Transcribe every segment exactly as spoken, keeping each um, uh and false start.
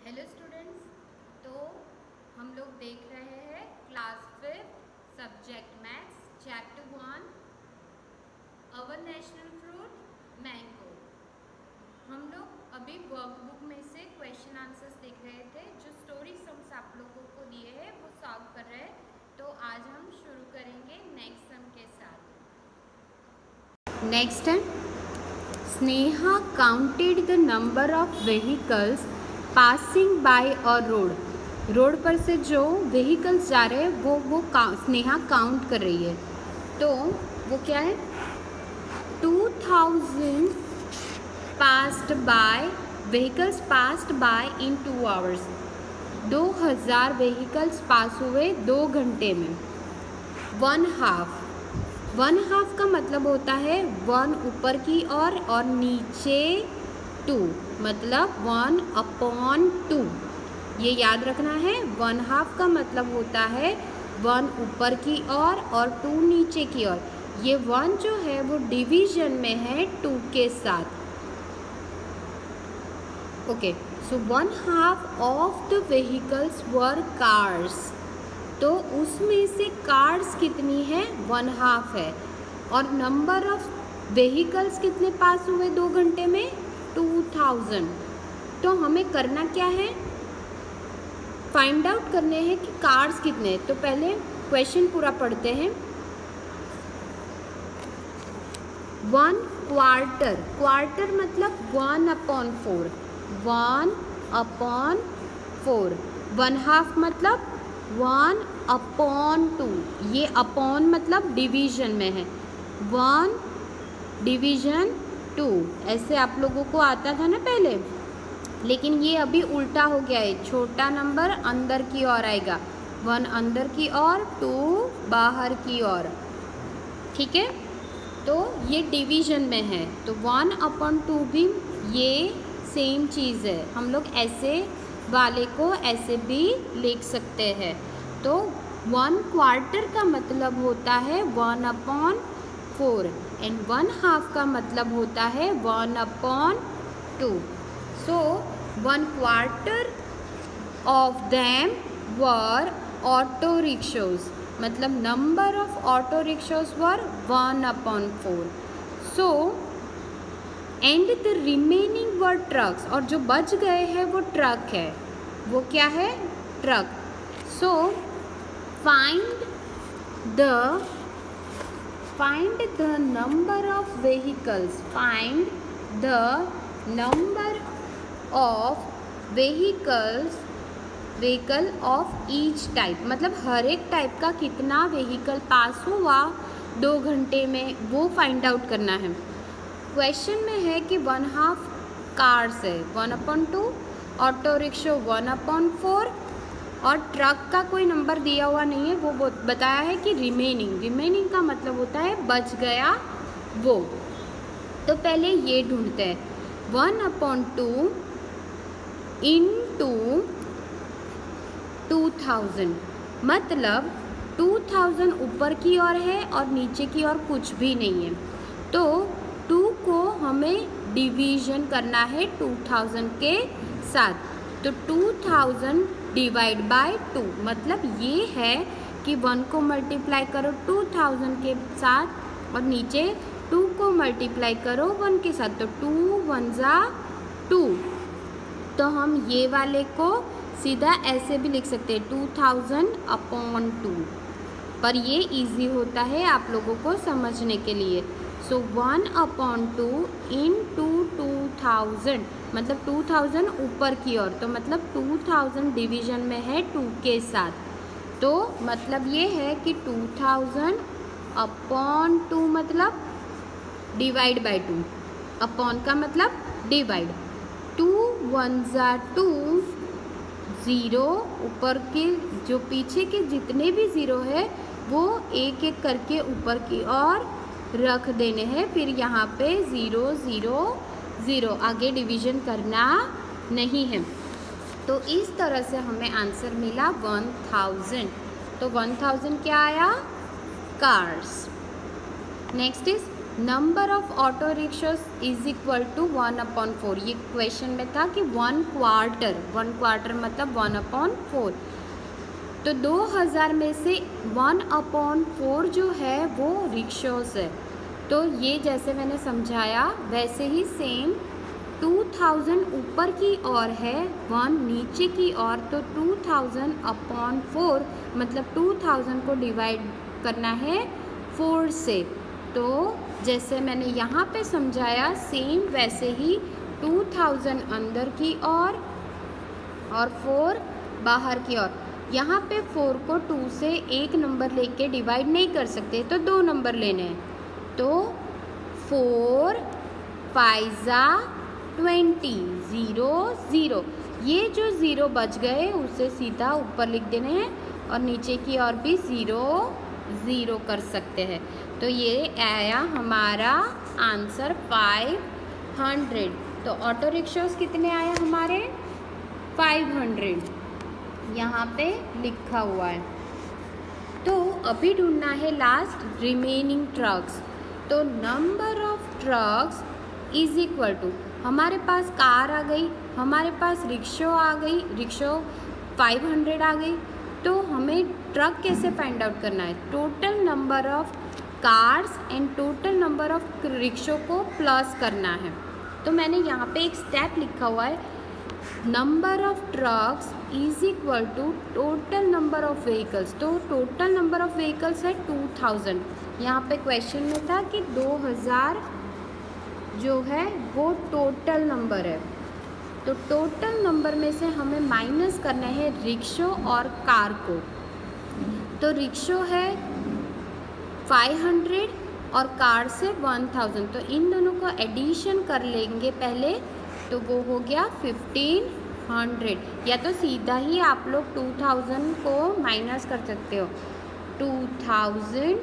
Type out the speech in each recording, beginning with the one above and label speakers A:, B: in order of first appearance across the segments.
A: Hello students, तो हम लोग देख रहे हैं class fifth subject maths chapter one our national fruit mango. हम लोग अभी वर्कबुक में से क्वेश्चन आंसर्स देख रहे थे। जो स्टोरी सम्स आप लोगों को दिए हैं वो सॉल्व कर रहे हैं। तो आज हम शुरू करेंगे नेक्स्ट सम के साथ। नेक्स्ट है, Sneha counted the number of vehicles passing by a road. Road पर से जो व्हीकल्स जा रहे हैं वो वो स्नेहा काउंट कर रही है। तो वो क्या है, two thousand passed by vehicles passed by in two hours. दो हज़ार व्हीकल्स पास हुए दो घंटे में। वन हाफ वन हाफ का मतलब होता है वन ऊपर की ओर और, और नीचे टू, मतलब वन अपॉन टू। ये याद रखना है। वन हाफ का मतलब होता है वन ऊपर की ओर और, और टू नीचे की ओर। ये वन जो है वो डिवीजन में है टू के साथ। Okay, so one half of the vehicles were cars. तो उसमें से कार्स कितनी है, वन हाफ है। और नंबर ऑफ व्हीकल्स कितने पास हुए दो घंटे में, टू थाउजेंड। तो हमें करना क्या है, फाइंड आउट करने हैं कि कार्स कितने। तो पहले क्वेश्चन पूरा पढ़ते हैं। वन क्वार्टर, क्वार्टर मतलब one upon four, one upon four. One half मतलब वन अपॉन टू। ये अपॉन मतलब डिवीजन में है, वन डिवीजन टू। ऐसे आप लोगों को आता था ना पहले, लेकिन ये अभी उल्टा हो गया है। छोटा नंबर अंदर की ओर आएगा, वन अंदर की ओर, टू बाहर की ओर। ठीक है, तो ये डिवीजन में है। तो वन अपॉन टू भी ये सेम चीज़ है। हम लोग ऐसे वाले को ऐसे भी लिख सकते हैं। तो वन क्वार्टर का मतलब होता है one upon four and one half का मतलब होता है one upon two. So one quarter of them were auto rickshaws, मतलब number of auto rickshaws were one upon four. So and the remaining were trucks, और जो बच गए हैं वो ट्रक है। वो क्या है, truck. So find the find the number of vehicles find the number of vehicles vehicle of each type, मतलब हर एक टाइप का कितना व्हीकल पास हुआ दो घंटे में, वो फाइंड आउट करना है। क्वेश्चन में है कि वन हाफ कार्स है, one upon two, auto rickshaw one upon four, और ट्रक का कोई नंबर दिया हुआ नहीं है। वो बताया है कि रिमेनिंग रिमेनिंग का मतलब होता है बच गया वो। तो पहले ये ढूंढते हैं, one upon two in two two thousand, मतलब टू थाउजेंड ऊपर की ओर है और नीचे की ओर कुछ भी नहीं है। तो टू को हमें डिवीजन करना है टू थाउजेंड के साथ। तो two thousand divide by two, मतलब ये है कि वन को मल्टीप्लाई करो टू थाउजेंड के साथ और नीचे टू को मल्टीप्लाई करो वन के साथ। तो टू वन ज़ा टू। तो हम ये वाले को सीधा ऐसे भी लिख सकते हैं, टू थाउजेंड अपॉन टू, पर ये इजी होता है आप लोगों को समझने के लिए। So one upon two in two two thousand, मतलब टू थाउजेंड ऊपर की ओर, तो मतलब टू थाउजेंड डिवीजन में है टू के साथ। तो मतलब ये है कि टू थाउजेंड अपॉन टू मतलब डिवाइड बाय टू, अपॉन का मतलब डिवाइड। टू वन ज़ा टू, ज़ीरो ऊपर के जो पीछे के जितने भी ज़ीरो है वो एक एक करके ऊपर की ओर रख देने हैं। फिर यहाँ पे ज़ीरो ज़ीरो ज़ीरो, आगे डिवीजन करना नहीं है। तो इस तरह से हमें आंसर मिला वन थाउजेंड। तो वन थाउजेंड क्या आया, cars. Next is number of auto rickshaws is equal to one upon four. ये क्वेश्चन में था कि वन क्वार्टर, वन क्वार्टर मतलब वन अपॉन फोर। तो दो हज़ार में से वन अपॉन फोर जो है वो रिक्शास है। तो ये जैसे मैंने समझाया वैसे ही सेम टू थाउजेंड ऊपर की ओर है, वन नीचे की ओर, तो टू थाउजेंड अपॉन फोर मतलब टू थाउजेंड को डिवाइड करना है फोर से। तो जैसे मैंने यहाँ पे समझाया सेम वैसे ही टू थाउजेंड अंदर की ओर और, और फोर बाहर की ओर। यहाँ पे फोर को टू से एक नंबर लेके डिवाइड नहीं कर सकते तो दो नंबर लेने हैं। तो फोर फाइजा ट्वेंटी, ज़ीरो ज़ीरो, ये जो ज़ीरो बच गए उसे सीधा ऊपर लिख देने हैं और नीचे की ओर भी ज़ीरो ज़ीरो कर सकते हैं। तो ये आया हमारा आंसर फाइव हंड्रेड। तो ऑटो रिक्शास कितने आए हमारे? फाइव हंड्रेड यहाँ पे लिखा हुआ है। तो अभी ढूंढना है लास्ट रिमेनिंग ट्रक्स। तो number of trucks is equal to, हमारे पास कार आ गई, हमारे पास रिक्शा आ गई, रिक्शा फाइव हंड्रेड आ गई। तो हमें ट्रक कैसे फाइंड आउट करना है? Total number of cars and total number of rickshaw को प्लस करना है। तो मैंने यहाँ पे एक स्टेप लिखा हुआ है, number of trucks is equal to total number of vehicles. तो टोटल नंबर ऑफ व्हीकल्स है टू थाउजेंड। यहाँ पे क्वेश्चन में था कि दो हज़ार जो है वो टोटल नंबर है। तो टोटल नंबर में से हमें माइनस करना है रिक्शो और कार को। तो रिक्शो है फाइव हंड्रेड और कार से वन थाउजेंड, तो इन दोनों को एडिशन कर लेंगे पहले, तो वो हो गया फिफ्टीन हंड्रेड। या तो सीधा ही आप लोग टू थाउजेंड को माइनस कर सकते हो, two thousand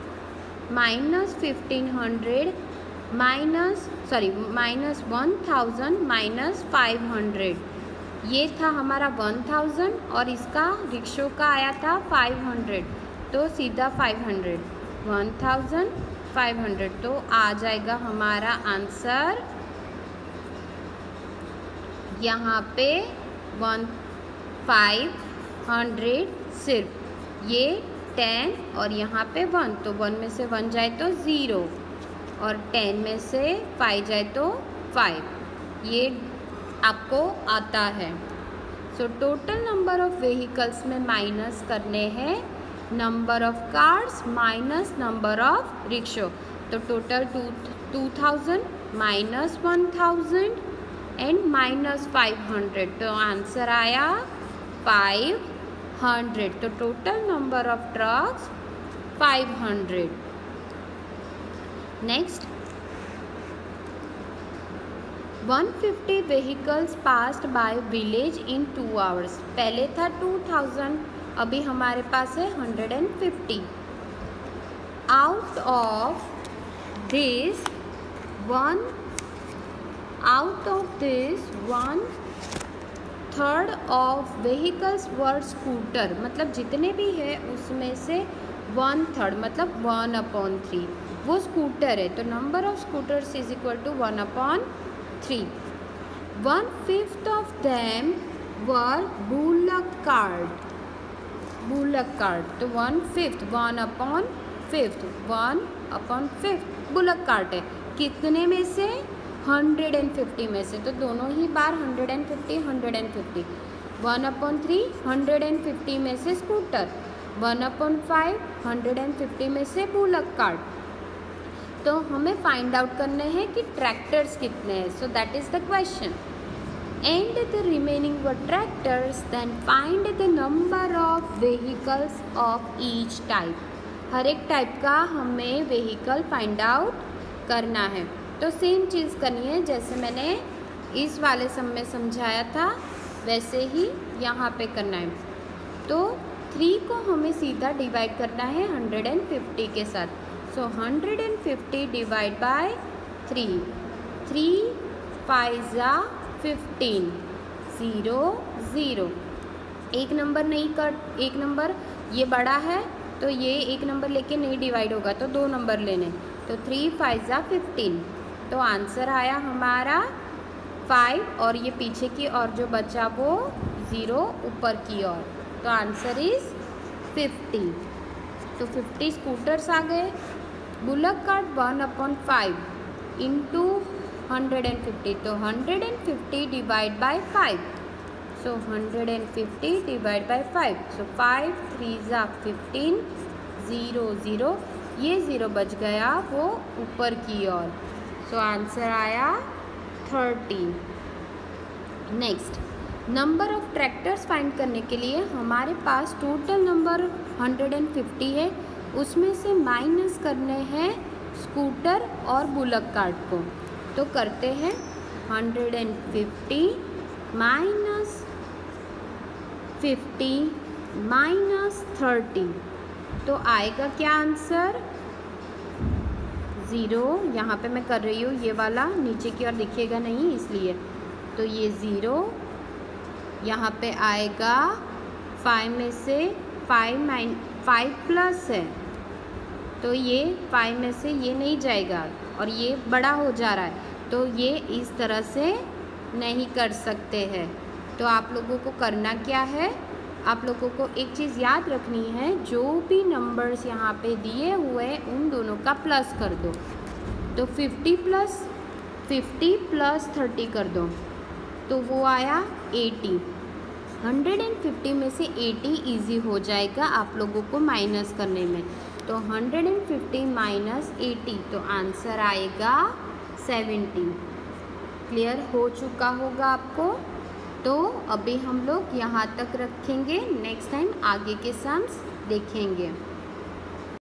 A: minus fifteen hundred minus sorry minus one thousand minus five hundred. ये था हमारा वन थाउजेंड और इसका रिक्शो का आया था फाइव हंड्रेड, तो सीधा five hundred, one thousand five hundred, तो आ जाएगा हमारा आंसर यहाँ पे वन फाइव हंड्रेड सिर्फ, ये टेन और यहाँ पे वन, तो वन में से वन जाए तो ज़ीरो और टेन में से फाइव जाए तो फाइव, ये आपको आता है। So total number of vehicles में माइनस करने हैं number of cars minus number of rickshaw. तो total two two thousand minus one thousand and minus five hundred, तो आंसर आया फाइव हंड्रेड। तो total number of trucks five hundred. Next, one fifty vehicles passed by village in two hours. पहले था two thousand, अभी हमारे पास है hundred and fifty. Out of this one out of this one third of vehicles were scooter, मतलब जितने भी है उसमें से वन थर्ड मतलब वन अपॉन थ्री वो स्कूटर है। तो number of scooters is equal to one upon three. One fifth of them were bullock cart, bullock cart, तो one fifth one upon fifth one upon fifth bullock cart है। कितने में से? Hundred and fifty में से, तो दोनों ही बार hundred and fifty hundred and fifty. One upon three hundred and fifty में से scooter, one upon five hundred and fifty में से बुलक कार्ट। तो हमें फाइंड आउट करने हैं कि ट्रैक्टर्स कितने हैं। So that is the question. And the remaining were tractors, then find the number of vehicles of each type. हर एक टाइप का हमें व्हीकल फाइंड आउट करना है। तो सेम चीज़ करनी है जैसे मैंने इस वाले सम में समझाया था वैसे ही यहाँ पे करना है। तो थ्री को हमें सीधा डिवाइड करना है हंड्रेड एंड फिफ्टी के साथ। So hundred and fifty divide by three, three fives are fifteen, zero zero, एक नंबर नहीं कट, एक नंबर ये बड़ा है तो ये एक नंबर लेके नहीं डिवाइड होगा तो दो नंबर लेने, तो थ्री फाइव ज़ा फिफ्टीन, तो आंसर आया हमारा फाइव और ये पीछे की और जो बचा वो ज़ीरो ऊपर की ओर, तो आंसर इज़ फिफ्टी। तो फिफ्टी स्कूटर्स आ गए। Bullock cart one upon five into hundred and fifty, तो hundred and fifty divide by five, so hundred and fifty divide by five, so five three are fifteen, zero zero, ये zero बच गया वो ऊपर की ओर, सो आंसर आया thirty. Next, number of tractors find करने के लिए हमारे पास total number hundred and fifty है, उसमें से माइनस करने हैं स्कूटर और बुलक कार्ट को, तो करते हैं hundred and fifty minus fifty minus thirty, तो आएगा क्या आंसर, ज़ीरो। यहाँ पे मैं कर रही हूँ ये वाला, नीचे की ओर दिखेगा नहीं इसलिए, तो ये ज़ीरो, यहाँ पे आएगा फाइव में से फाइव माइन फाइव प्लस है, तो ये फाइव में से ये नहीं जाएगा और ये बड़ा हो जा रहा है, तो ये इस तरह से नहीं कर सकते हैं। तो आप लोगों को करना क्या है, आप लोगों को एक चीज़ याद रखनी है, जो भी नंबर्स यहाँ पे दिए हुए हैं उन दोनों का प्लस कर दो, तो fifty plus fifty plus thirty कर दो, तो वो आया एटी। हंड्रेड एंड फिफ्टी में से एटी इजी हो जाएगा आप लोगों को माइनस करने में, तो hundred and fifty minus eighty, तो आंसर आएगा सेवेंटी। क्लियर हो चुका होगा आपको। तो अभी हम लोग यहाँ तक रखेंगे, नेक्स्ट टाइम आगे के सम्स देखेंगे।